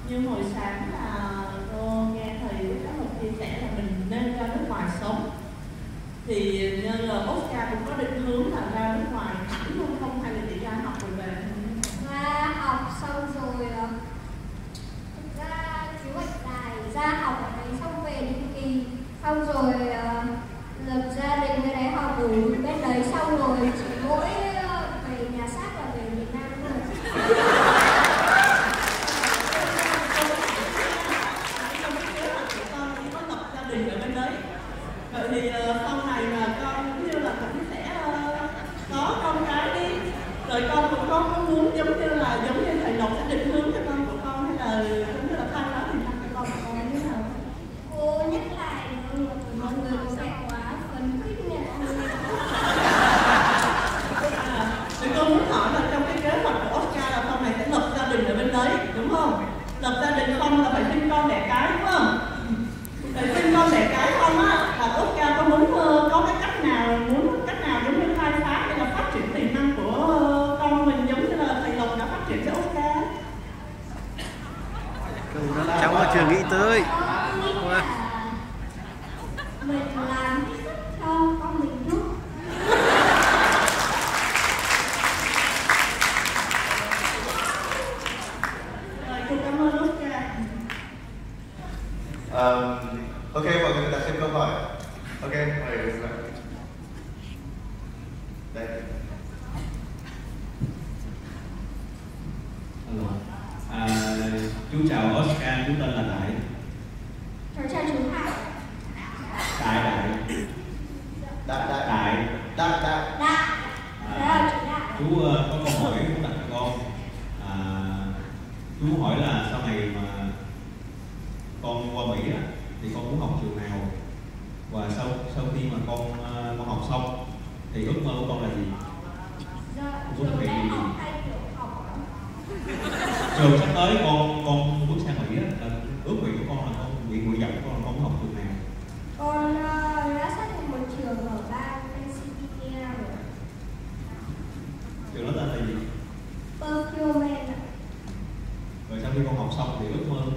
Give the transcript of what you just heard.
Như hồi sáng là cô nghe thầy giáo Hợp chia sẻ là mình nên ra nước ngoài sống. Thì như là Oscar cũng có định hướng là ra nước ngoài hẳn luôn không, hay là chỉ ra học rồi về? Ra học xong rồi ra kế hoạch dài, ra học ở đấy xong về định kỳ, xong rồi lập gia đình ở đấy, học ở bên đấy, xong rồi chỉ mỗi về nhà xác và về Việt Nam thôi. Con chỉ có lập gia đình ở bên đấy. Vậy thì sau này mà con cũng như là cũng sẽ có con cái đi, rồi con cũng có muốn giống như thầy Lộc sẽ định hướng cho con của con, hay là giống như là thay đó thì cho con của con như thế nào? Cô nhắc lại mọi người có vẻ quá phấn khích nhỉ. Thì cô muốn hỏi là trong cái kế hoạch của Oscar là sau này sẽ lập gia đình ở bên đấy, đúng không? Lập gia đình xong là phải sinh con đẻ cái, đúng không? Phải sinh con đẻ cái không á, là Oscar có muốn có cái cách nào giống như khai phá hay là phát triển tiềm năng của con mình giống như là thầy Lộc đã phát triển cho Oscar? Câu đó cháu mà chưa nghĩ tới. Mình làm hết sức cho con mình giúp. Rồi, cô cảm ơn Oscar. Ok, mọi người đặt thêm câu hỏi. Ok, mời đây. Chú chào Oscar, chú tên là Đại. Cháu chào chú Hải. Đại. Chú có câu hỏi muốn đặt cho con. Chú hỏi là sau này mà con qua Mỹ á, thì con muốn học trường nào, và sau khi mà con học xong thì ước mơ của con là gì? Trường đại học hay tiểu học? Trường sắp tới con bước sang Mỹ á, là ước nguyện của con là nguyện vọng của con là con muốn học trường nào? Con đã xác định một trường ở bang Pennsylvania rồi. Trường đó tên là gì? Perfume. Rồi sau khi con học xong thì ước mơ